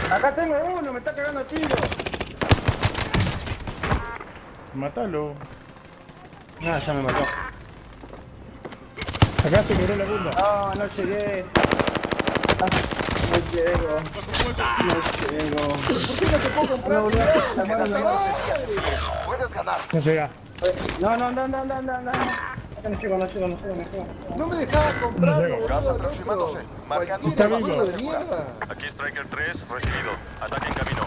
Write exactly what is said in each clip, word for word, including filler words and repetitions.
Acá tengo uno, me está cagando a tiro. Mátalo. No, ya me mató. Acá se quebró la bunda. No, no llegué. Ah, no llego. No llego. ¿Por qué no te puedo comprar? No, La mano no, me no. va. Puedes ganar. No llega. No, no, no, no, no, no, no. Acá no llego, no llego, no llego, no llego. No me dejaba No comprarlo, llego. Gas boludo, aproximándose. loco. Marcando Está una vivo. zona de segura. mierda. Aquí Striker tres, recibido. Ataque en camino.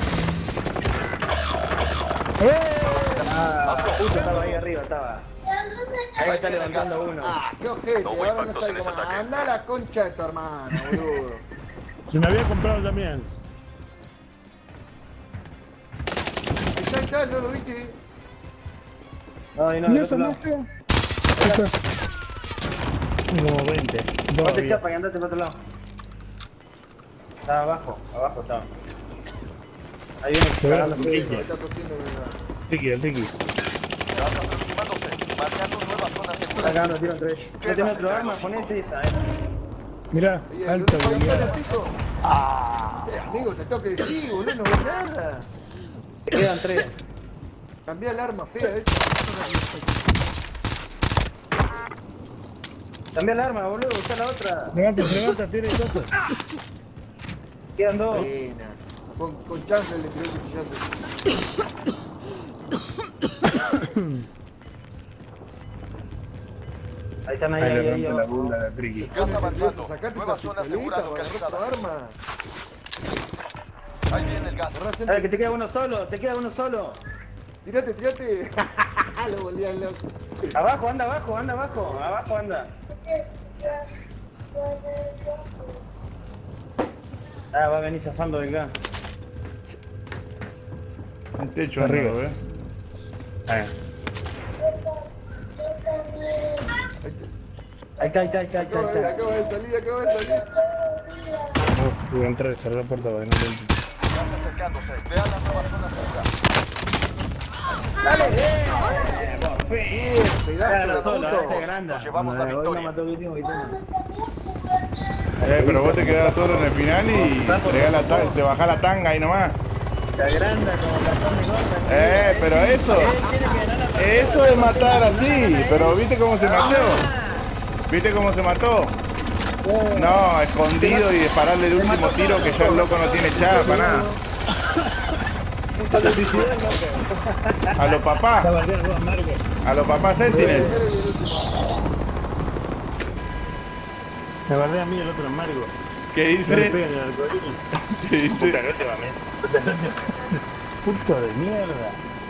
Ah, justo estaba ahí arriba, estaba. Ahí está levantando uno. Ah, qué ojete, No hubo ahora no impactos sabe en ese cómo. ataque. Anda a la concha de tu hermano, boludo. Se me había comprado también. Está acá, ¿no lo viste? No, y no, No del se otro me lado. hace. Como veinte. Ponte Todavía. chapa y andate para otro lado. Estaba abajo, abajo estaba. Ahí viene Se ve cagando la fuego. pique. Está tosiendo, ¿verdad? Tiki, el tiki. Gas aproximándose. Marcando nueva zona Está segura. cagando tiro entre ellos. ¿No tenés otro arma? Ponete esa, eh. Mirá, Ahí, el alta único ahí está en el habilidad. piso. Ah, eh, amigo, te tengo que decir, boludo, no ves nada. Te quedan tres. Cambiá el arma fea, eh. Cambia el arma, boludo, usa la otra. Levanta, levanta, tiene cosas. Quedan dos. Buena. Con, con chance le tiró el cuchillazo. Ahí están ahí, Ahí ahí, le ahí. rompe la abajo. bunda a la Triki. Gas avanzando. Sacate Nueva esa zona pistolita segura para agarrar tu localizada. arma. Ahí viene el gas. Agarrás el- Dale, que te queda uno solo, te queda uno solo. Tirate, tirate. Lo volvían loco. Abajo, anda abajo, anda abajo, abajo anda. Ah, va a venir zafando del gas. El techo arriba, ¿eh? Ahí. Ahí está, ahí está, ahí está, ahí está. Acaba ahí de, está. acaba de salir, acaba de salir. Oh, voy a entrar y cerrar la puerta para que no te entre. Gas acercándose. Vean la nueva zona segura. ¡Dale! ¡Eh! ¡Por fin! Pedazo Déjalo de solo, puto. ese grande. Nos llevamos la Hoy no victoria. mató que tengo, que tengo. Eh, pero vos te quedás solo en el final y te, la ta- te bajás la tanga ahí nomás. Se agranda como cartón de gota. Eh, pero eso, eso es matar así, pero ¿viste cómo se mató? ¿Viste cómo se mató? No, escondido y dispararle el último tiro que ya el loco no tiene chapa, nada. A los papás, a los papás Sentinel. Me guardé a mí el otro amargo. ¿Qué No le dice? pegan al alcoholismo. ¿Qué dice? Puta, no te mames. Puto de mierda.